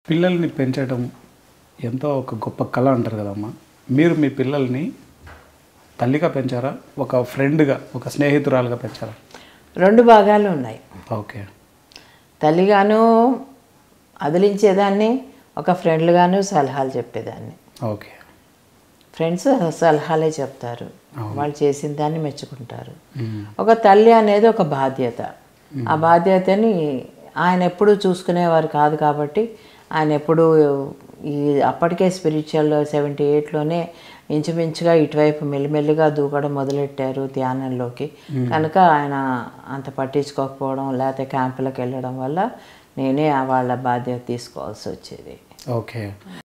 పిల్లల్ని పెంచడం ఎంతో ఒక గొప్ప కళ అంటారు కదమ్మా. మీరు మీ పిల్లల్ని తల్లిగా పెంచారా, ఒక ఫ్రెండ్గా, ఒక స్నేహితురాలుగా పెంచారా? రెండు భాగాలు ఉన్నాయి. ఓకే. తల్లిగాను అదిలించేదాన్ని, ఒక ఫ్రెండ్గాను సలహాలు చెప్పేదాన్ని. ఓకే. ఫ్రెండ్స్ సలహాలే చెప్తారు, వాళ్ళు చేసిన దాన్ని మెచ్చుకుంటారు. ఒక తల్లి అనేది ఒక బాధ్యత. ఆ బాధ్యతని ఆయన ఎప్పుడూ చూసుకునేవారు కాదు కాబట్టి ఆయన ఎప్పుడూ ఈ అప్పటికే స్పిరిచువల్ 78లోనే ఇంచుమించుగా ఇటువైపు మెల్లిమెల్లిగా దూకడం మొదలెట్టారు ధ్యానంలోకి. కనుక ఆయన అంత పట్టించుకోకపోవడం లేకపోతే క్యాంపులకు వెళ్ళడం వల్ల నేనే వాళ్ళ బాధ్యత తీసుకోవాల్సి వచ్చేది. ఓకే.